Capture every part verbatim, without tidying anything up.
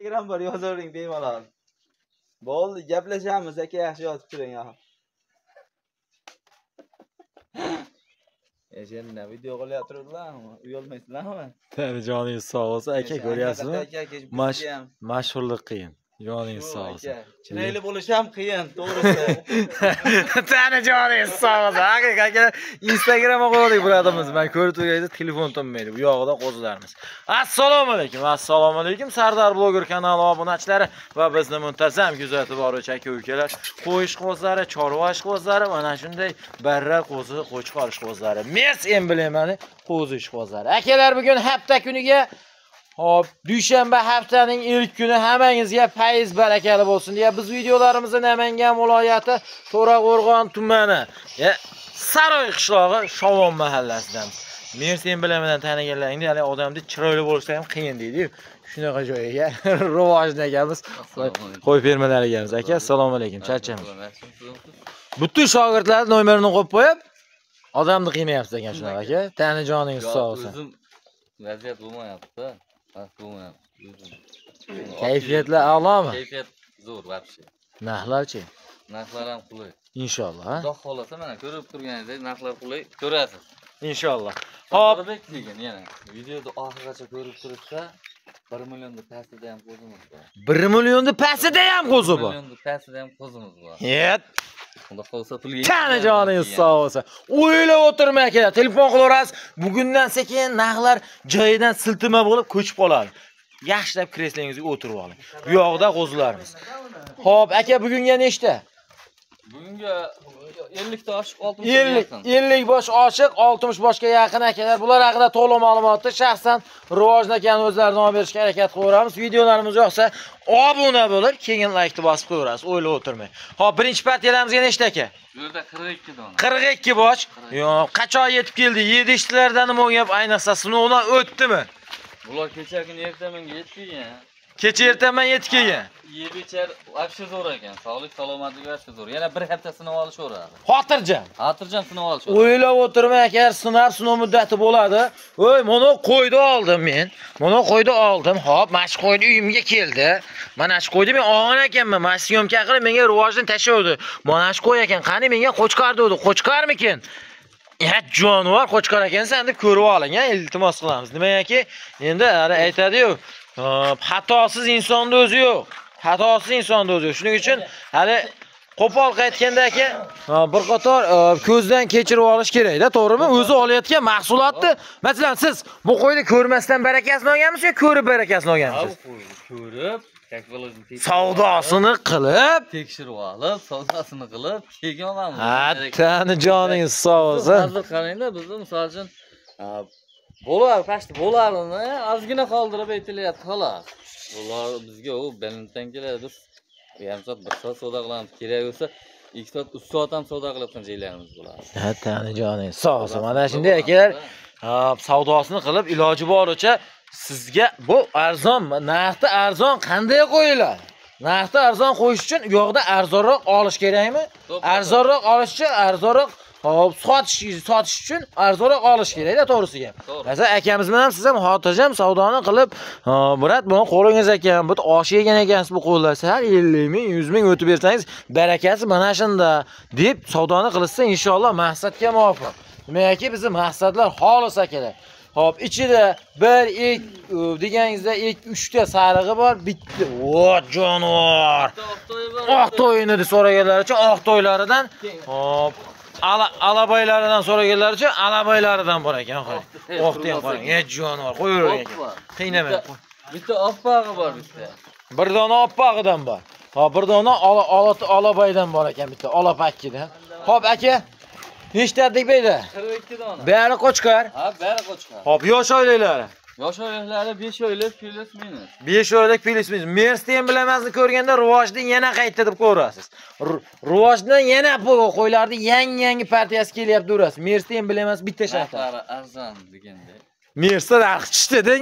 Instagram bor, yozavering bemalol. Bo'ldi, gaplashamiz aka, yaxshi yozib turing ha. Eşenle video qilyaptirlar-mi? Uyolmaysizlarmi? Tani joningiz sog' bo'lsin aka, ko'ryapsizmi? Mashhurlik qiyin. Joningiz sog' bo'lsin. Chiroyli bo'lish ham qiyin, to'g'risi. Tani joningiz sog' bo'lsin. Aka, Instagramga qo'ydik birodamiz. Men ko'rib turganingiz telefon tinmaydi. Bu yog'ida qo'zilarimiz. Assalomu alaykum. Assalomu alaykum. Sardar bloger kanali obunachilari va bizni muntazam kuzatib boruvchi aka-ukalar, qo'yish qo'zlari, chorvash qo'zlari, mana shunday barra qo'zi, qo'chqor qo'zlari. Mes emblemani qo'zi qo'zlari. Akalar, bugun hafta kuniga hop, dushanba haftaning ilk kuni hammangizga fayz barakali bo'lsin deya biz videolarimizni Namangan viloyati To'raqo'rg'on tumani, Saroy qishlog'i Shovon mahallasidan. Men sen bilan taniganlaringda, hali odamni chiroyli bo'lsa ham qiyin deydi-ku. Shunaqa joyga rivojni ekanmiz. Qo'y fermalari ekanmiz. Aka, assalomu alaykum. Charchamiz. Butun shogirdlarning nomerini qo'yib qo'yib, odamni qiymayapsiz ekan shunaqa aka. Tani joningiz sog' bo'lsin. O'zim vaziyat bo'lmayapti. Vaqt bo'lmayapti. Kayfiyatlar a'lomi? Kayfiyat zo'r вообще. Narxlarchi? Narxlar ham qulay. Inshaalloh, ha? Xudo xolasa mana ko'rib turganingizdek narxlar qulay ko'rasiz. Inshaalloh. Hop, beklegan yana. Videoda oxirigacha ko'rib turibsa, bir millionda pastida ham qo'zimiz bor. bir millionda pastida ham qo'zi bor. bir millionda pastida ham qo'zimiz bor. Yet. Xudo xolasa pulga. Qani joningiz sog' bo'lsin. O'ylab o'tirmay aka, telefon qilaverasiz. Bugundan sekin narxlar joyidan siltima bo'lib ko'chib qoladi. Yaxshilab kreslangizga o'tirib oling. Bu yoqda qo'zilarimiz. Xo'p, aka, bugunga nechta? Bugunga ellik ta oshiq, oltmish ellik ellik bosh oshiq, oltmish boshga yaqin akalar. Bular haqida to'liq ma'lumotni shaxsan Rivojni akaning o'zlaridan olib berishga harakat qilaveramiz. Videolarimiz yoqsa obuna bo'lib, keyin like bosib qo'yasiz, o'ylab o'tirmang. Xo'p, birinchi partiyalamizga nechta aka? Bu yerda qirq ikki dona. qirq ikki bosh. Yo'q, qachon yetib keldi? yedi ishchilardan nima o'yib, ayniqsa sinovdan o'tdimi? Bular kecha kuni ertamanga yetib kelgan. Kecha ertaman yetib kelgan. Yeb ichar вообще zo'r ekan. Sog'lik, salomatlik вообще zo'r. Yana bir hafta sinov olishaveradi. Xotirjam. Xotirjam sinov olishaveradi. O'ylab o'tirmay, agar sinov sinov muddati bo'ladi. Voy, mana qo'ydi oldim men. Mana qo'ydi oldim. Hop, mashq qo'ydi uyimga keldi. Mana shu qo'ydi, men og'an ekanman. Mana syomka qilib menga Rivojdan tashlaydi. Mana shu qo'y ekan. Qani menga qo'chqar dedi. Qo'chqarmikin? Ya jonivor qo'chqar ekansan deb ko'rib oling, ha, iltimos qilamiz. Nimaki, endi aytadi-yu, xatosiz insonning o'zi yo'q. Xatosiz insonning o'zi yo'q. Shuning uchun hali qo'pol qaytganda aka, bir qator ko'zdan kechirib olish kerak-da, to'g'rimi? O'zi olayotgan mahsulotni, masalan, siz bu qo'yni ko'rmasdan barakasini olganmisiz yoki ko'rib barakasini olganmisiz? Ko'rib, savdosini qilib, tekshirib olib, savdosini qilib, keyin olamiz. Attani joningiz sog' bo'lsin. Hozir qaranglar, bizda misol uchun bo'lar, pashti bo'larini ozgina qoldirib aytilyapti, xolos. Ular bizga u Berlindan keladi, biz yarim soat, bir soat savdo qilamiz. Kerak bo'lsa ikki soat, uch soat ham savdo qilib qanjaylarimiz bo'ladi. Attani joningiz sog' bo'lsin. Mana shunday akalar, savdosini qilib iloji boricha sizga bu arzon, narxi arzon qanday qo'yiladi? Narxi arzon qo'yish uchun u yoqda arzonroq olish kerakmi? Arzonroq olish uchun arzonroq hop sotish, sotish uchun arzonroq olish kerak-da, to'g'risiga. Masalan, akamiz bilan ham siz ham xotirjam savdoni qilib, "Burat, buni qo'lingiz ekan, bu osh yegan ekansiz bu qo'llarsa, har ellik ming, yuz ming o'tib bersangiz, barakasi mana shunda" deb savdoni qilsa, inshaalloh maqsadga muvofiq. Demakki, bizning maqsadlar xolis akalar. Hop, ichida bir, ikki deganingizda ikki, uch ta sarig'i bor, bitta. O, jonivor. Oq to'yini deb so'raganlar uchun oq to'ylaridan, hop, alabaylaridan so'raganlar uchun alabaylaridan bor ekan, xo'p. Oq degan qo'ying. Ey jonivor, qo'yavering ekan. Qiynamang. Bitta oppog'i bor bitta. Bir dona oppog'idan bor. Hop, bir dona alabaydan bor ekan bitta, olapakkidan. Hop, aka, nechta deb edi? qirq ikki dona. Bari qo'chqar. Ha, bari qo'chqar. Hop, yosh oyliklari. Yosh oyliklari besh oylik plus minus. besh oylik plus minus. Mersten bilamazni ko'rganda Rivojdan yana qaytdi deb ko'rasiz. Rivojdan yana bu qo'ylarning yangi-yangi partiyasi kelyapti urasiz. Mersten bilamas bitta sharti. Arzon deganda. Mersten arxchishdi deng.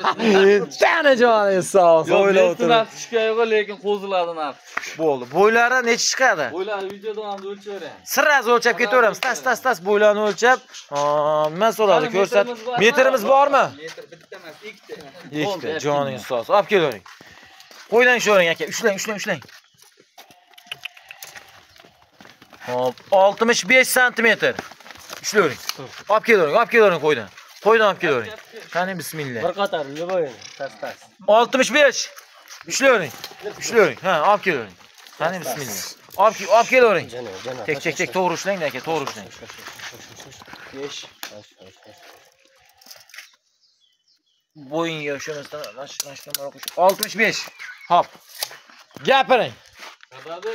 Tani joningiz sog' bo'lsin. O'ylab o'tirib. Chiqaygo, lekin qo'zilardan arxchish. Bo'ldi. Bo'ylari necha chiqadi? Bo'ylari videoda ham o'lchaveramiz. Sirraz o'lchab ketaveramiz. Tas tas tas bo'ylarni o'lchab, nima so'radi? Ko'rsat. Metrimiz bormi? Metr bitta emas, ikkita. Ikkita joningiz sog' bo'lsin. Olib kelavering. Qo'ydan sho'ring aka. Ushlang, ushlang, ushlang. Hop, oltmish besh santimetr. Ushlang. Olib kelavering, olib kelavering qo'ydan. Qo'ydan olib kelavering. Qani bismillah. Bir qator любой tas-tas. oltmish besh. Ushlang. Ushlang. Ha, olib kelavering. Qani bismillah. Olib olib kelavering. Tek tek tek to'g'ri ushlang aka, to'g'ri ushlang. besh. Bo'yinga o'shamasdan mashqlashdan mara qo'sh. oltmish besh. Hop. Gapiring. Sababi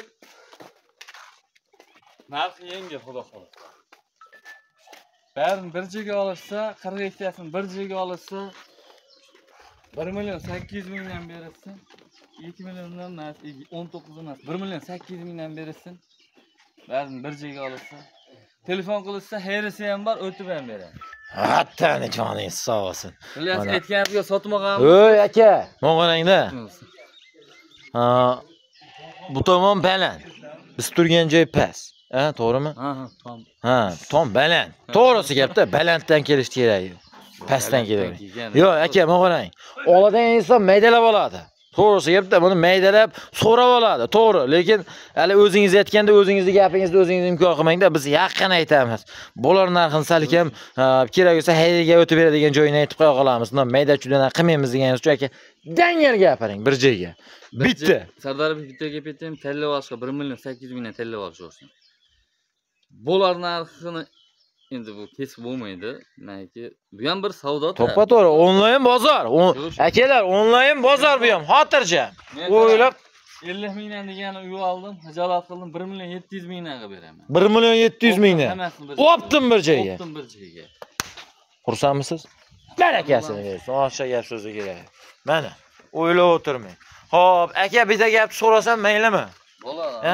narx yangi xudo xolos. Barini bir joyga olishsa, qirq ikkitasini bir joyga olishsa bir million sakkiz yuz mingdan berilsin. ikki milliondan emas, o'n to'qqiz emas, bir million sakkiz yuz mingdan berilsin. Barini bir joyga olishsa, telefon qilishsa, herisi ham bor, o'tib ham beradi. Hattani joningiz sog' bo'lsin. Bilyapsiz, aytganimizga sotmagan. Oy aka, mo'g'anangda. Ha, bu tomon baland. Biz turgan joy past. Ha, to'g'rimi? Ha, ha, tom. Ha, tom baland. To'g'risi gapda, balanddan kelish kerak. Pastdan kerak. Yo'q, aka, mo'g'anang. Oladigan inson maydalab oladi. To'g'risi gapda buni maydalab so'rab oladi. To'g'ri, lekin hali o'zingiz aytganda o'zingizni gapingizni o'zingiz inkor qilmangda. Biz yaqin aytamiz. Bo'lar narxini salik ham kerak bo'lsa haydiga o'tib beradigan joyini aytib qo'ya qolamiz. Bundan maydachudan qilmaymiz deganingiz uchun aka, dangar gapiring bir joyga. Bitta. Sardar bitta gap aytaymi, tallab olishga bir million sakkiz yuz mingdan tallab olishsin. Bo'lar narxini endi bu kesib bo'lmaydi. Manki bu ham bir savdo. To'ppa to'g'ri, onlayn bozor. Akalar, onlayn bozor bu ham, xotirjam. O'ylab ellik mingdan degani uy oldim, hijolat qildim, bir million yetti yuz mingdan qilib beraman. bir million yetti yuz mingdan. Optim bir joyga. Optim bir joyga. Xursandmisiz? Barakasini bersin. Oshqa gap so'zi kerak. Mana, o'ylab o'tirmang. Xo'p, aka bitta gap so'rasam maylimi? Bo'ladi. Ha?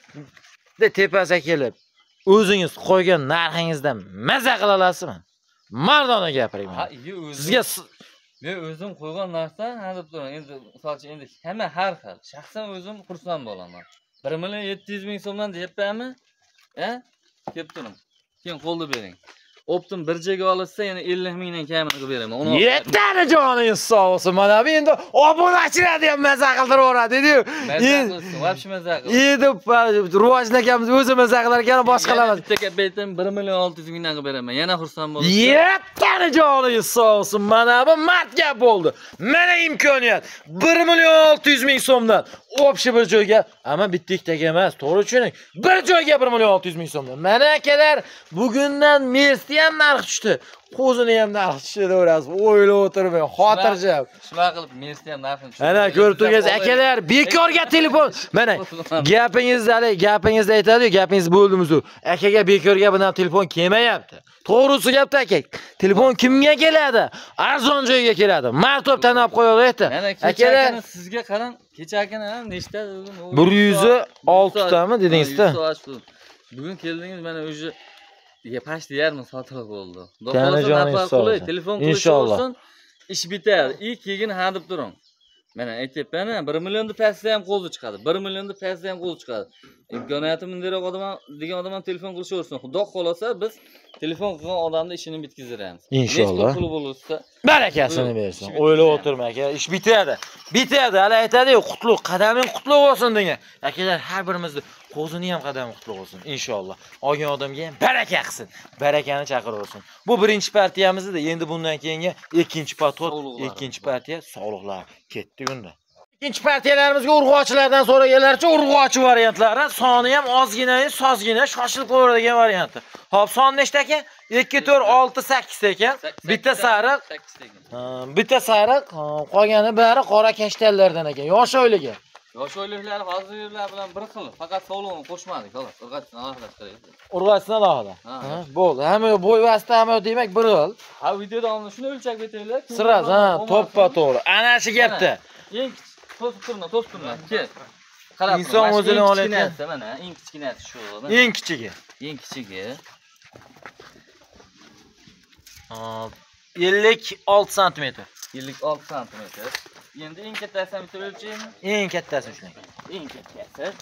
De tepasiga kelib, o'zingiz qo'ygan narxingizdan maza qila olasizmi? Mardona gapiring. Ha, iyi o'zim. Sizga men o'zim qo'ygan narsa, ha deb turaman. Endi masalan, endi hamma har xil. Shaxsan o'zim xursand bo'laman. bir million yetti yuz ming so'mdan deyapmanmi? Ha? Kelib turing. Keyin qo'lda bering. Optim bir joyga olsa, yana ellik mingdan kamini qilib beraman. Yettani joningiz sog' bo'lsin. Mana bu endi obunachilar ham maza qildirib dedi-yu. Endi vobshe maza qildi. Endi rivojlanganmiz, o'zi maza qilar ekan, boshqalar. Bitta gap aytdim, bir million olti yuz mingdan qilib beraman. Yana xursand bo'ldim. Yettani joningiz sog' bo'lsin. Mana bu mart gap bo'ldi. Mana imkoniyat. bir million olti yuz ming so'mdan opshi bir joyga, ama bitta ikkita emas, to'g'ri tushuning. Bir joyga bir million olti yuz ming so'mdan. Mana akalar, bugundan Mersi ham narx tushdi. Qo'zini ham narx tushdi deyapsiz. O'ylab o'tirmang, xotirjam. Shunaqa qilib Mersi ham narxini tushdi. Ana ko'rib turgansiz akalar, bekorga telefon. Mana gapingizni, hali gapingizni aytadi-yu, gapingiz bo'ldimiz-ku. Akaga bekorga bundan telefon kelmayapti. To'g'risi gapda aka. Telefon kimga keladi? Arzon joyga keladi. Martob tanab qo'yaylik. Akalar, sizga qarang, kecha akani ham nechta dedim. bir yuz olti tami dedingiz-da. Bugun keldingiz, mana o'sha ya pashti yarmi sotiq bo'ldi. Do'xtirlar telefon qilishsin, ish bitadi. Ilk yigin ha deb turing. Mana aytayapman, bir millionni pastda ham qo'lda chiqadi. bir millionni pastda ham qo'lda chiqadi. Imkoniyati bundaroq odam degan odam ham telefon qilishaversin. Xudo xolasa biz telefon qilgan odamning ishini bitkazamiz. Inshaalloh. Pul bo'lsa, barakasini bersin. O'ylab o'tirma aka, ish bitadi. Bitadi. Hali aytadi-yu, qutlug, qadaming qutlug bo'lsin degan. Akalar, har birimizni qo'zini ham qadami qutlug bo'lsin, inshaalloh. Olgan odamga ham baraka qilsin, barakani chaqiraversin. Bu birinchi partiyamizda, endi bundan keyingi ikkinchi patot, ikkinchi partiya sog'liqlar ketdi unda. Ikkinchi partiyalarimizga urg'ochilardan so'raganlarcha urg'ochi variantlari soni ham ozgina, sozgina, shoshilib qo'yadigan varianti. Xo'p, son nechta ekan? ikki, to'rt, olti, sakkiz ekan. Bitta sariq, bitta sariq, qolgani bari qora kashtallardan ekan. Yosh oyliga. Yosh oyliklar hozirlar bilan bir xil, faqat sog'lig'ini qo'shmadik, xolos. Urg'ochni alohida kerak. Urg'ochni alohida. Ha, bo'ldi. Hamma bo'y vasta, hamma demak bir xil. Ha, videoda uni shuni o'lchab betinglar. Siraz, ha, to'ppa to'g'ri. Ana shu gapda. Eng to'sib turma, to'sib turma. Kel. Qarab, inson o'zini olayotgan. Mana eng kichkinasi shu. Eng kichigi. Eng kichigi. Hop, ellik olti santimetr. ellik olti santimetr. Endi eng kattasini bitta o'lchaymi? Eng kattasi ushlang. Eng kattasi.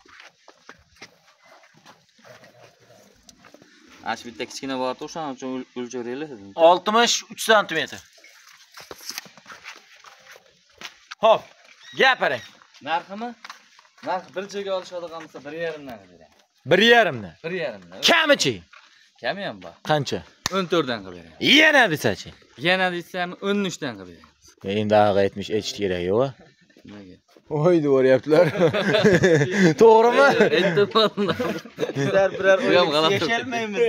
Ash bitta kichkina bor, o'shaning uchun o'lchaveraylik. oltmish uch santimetr. Hop, Gapiring. Narximi? Narx bir joyga olishadigan bo'lsa bir yarimdan beraman. bir yarimdan. bir yarimdan. Kamichi? Kami ham bor. Qancha? o'n to'rtdan qilib beraman. Yana desachi. Yana desam o'n uchdan qilib beraman. Endi ag'a aytmish aytish kerak yo'q. Nimaga? Voy deyaptilar. To'g'rimi? Aytdim. Bizlar birar Bu ham g'alati. yasholmaymiz.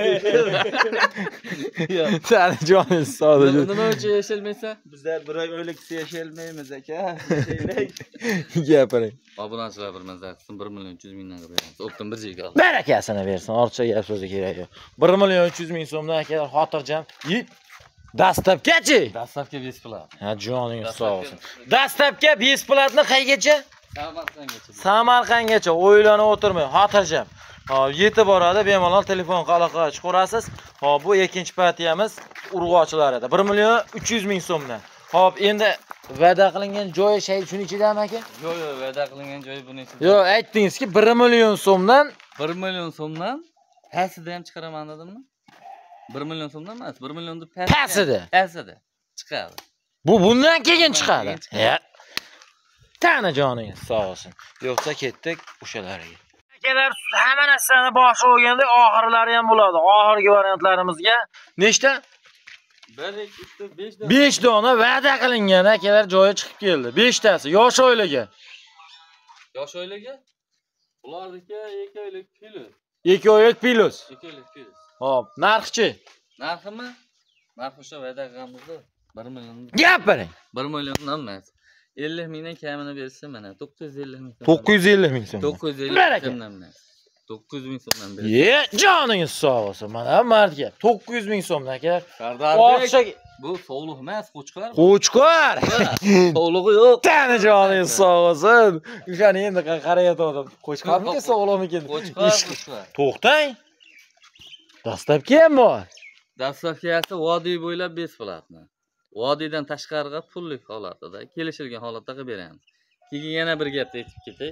Sani joningiz sog' bo'ling. Nima uchun yashalmaysan? Bizlar birar o'liksa yasholmaymiz aka. Yashaylik. Gapiring. Obunachilar bir mazar qilsin bir million uch yuz mingdan qilib beramiz. O'pdim bir joyga ol. Barakasini bersin. Ortiqcha gap so'zi kerak yo'q. bir million uch yuz ming so'mdan akalar xotirjam. Yip. Dastlabgachi? Dastlabki besplat. Ha, joningiz sog' bo'lsin. Dastlabki besplatni qaygacha? Samarqandgacha. Samarqandgacha o'ylanib o'tirmang, xotirjam. Hop, yetib boradi, bemalol telefon aloqa chiqarasiz. Hop, bu ikkinchi partiyamiz urg'ochilar edi. bir million uch yuz ming so'mdan. Hop, endi va'da qilingan joyi shay shuning ichidami aka? Yo'q, yo'q, va'da qilingan joyi buning ichida. Yo'q, aytdingizki bir million so'mdan bir million so'mdan pasida ham chiqaraman dedimmi? bir million so'mdan emas, bir millionni pasida. Pasida? Pasida chiqadi. Bu bundan keyin chiqadi. keyin Ya. Tana joningiz sog' bo'lsin. Yo'qsa ketdik o'shalarga. Akalar, hamma narsani boshi bo'lganda oxirlari ham bo'ladi. Oxirgi variantlarimizga nechta? bir, ikki, uch, to'rt, besh dona. besh dona va'da qilingan akalar joyi chiqib keldi. beshtasi yosh oilaga. Yosh oilaga? Ularniki ikki oylik plus. ikki oylik plus. ikki oylik plus. Hop, narxchi? Narximi? Narx o'sha va'da qilganmiz-da. bir million. Gapiring. bir milliondan emas. ellik mingdan kamini bersa mana to'qqiz yuz ellik ming. to'qqiz yuz ellik ming so'm. to'qqiz yuz ellik Baraka. so'mdan emas. to'qqiz yuz ming so'mdan bersa. Ye, joningiz sog' bo'lsin. Mana mardga to'qqiz yuz ming so'mdan akalar. Sardarbek, O'xsha bu sovliq emas, qo'chqor. Qo'chqor. Sovlig'i yo'q. Tani joningiz sog' bo'lsin. O'shani endi qarayotgandim. Qo'chqormikin sog'lommikin? Qo'chqor, qo'chqor. To'xtang. Dastlabki ham bor. Dastlabkiyasi vodiy bo'ylab besplatni. Vodiydan tashqariga pullik holatida, kelishilgan holatda qilib beramiz. Keyin yana bir gapni aytib ketay.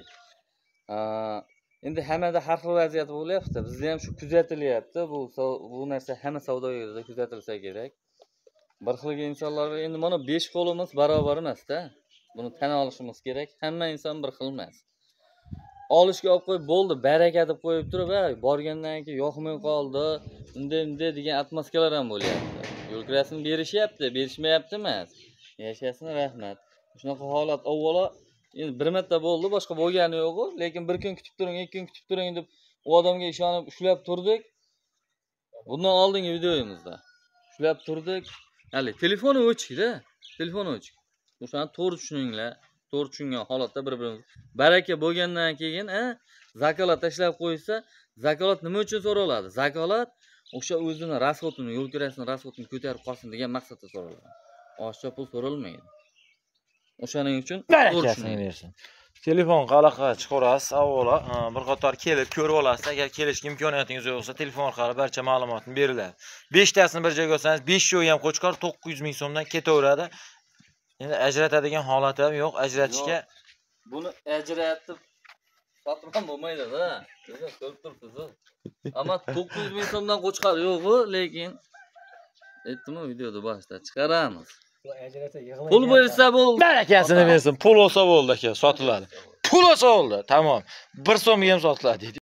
Endi hammada har xil vaziyat bo'lyapti. Bizda ham shu kuzatilyapti. Bu bu narsa hamma savdogarda kuzatilsa kerak. Bir xilga insonlar va endi mana besh qo'limiz barobar emas-da. Buni tan olishimiz kerak. Hamma inson bir xil emas. Olishga olib qo'yib bo'ldi, baraka deb qo'yib turib, borgandan keyin yoqmay qoldi, unday unday degan atmosferalar ham bo'lyapti. Yo'l kirasini berishyapti, berishmayapti emas. Yashasini rahmat. Shunaqa holat avvalo endi bir marta bo'ldi, boshqa bo'lgani yo'q, lekin bir kun kutib turing, ikki kun kutib turing deb u odamga ishonib ushlab turdik. Bundan oldingi videomizda ushlab turdik. Hali telefoni o'chikda, telefoni o'chik. O'shani to'g'ri tushuninglar. To'g'ri tushungan holatda bir-birimiz baraka bo'lgandan keyin, a, zakolat tashlab qo'ysa, zakolat nima uchun so'raladi? Zakolat o'sha o'zini rasxotini, yo'l kirasini rasxotini ko'tarib qolsin degan maqsadda so'raladi. Oshcha pul so'ralmaydi. O'shaning uchun barakasini bersin. Telefon aloqa chiqarasiz, avvalo bir qator kelib ko'rib olasiz. Agar kelishga imkoniyatingiz bo'lsa, telefon orqali barcha ma'lumotni beriladi. besh tasini bir joyga olsangiz, besh joy ham qo'chqor to'qqiz yuz ming so'mdan ketaveradi. Endi ajratadigan holati ham yo'q, ajratishga. Buni ajratib sotib ham bo'lmaydi-da. Siz ko'rib turibsiz. Ammo to'qqiz yuz ming so'mdan qo'chqor yo'q-ku, lekin aytdim-ku videoda boshida chiqaramiz. Pul bersa bo'ldi. Barakasini bersin. Pul olsa bo'ldi aka, sotiladi. Pul olsa bo'ldi. Tamom. bir so'mga ham sotiladi.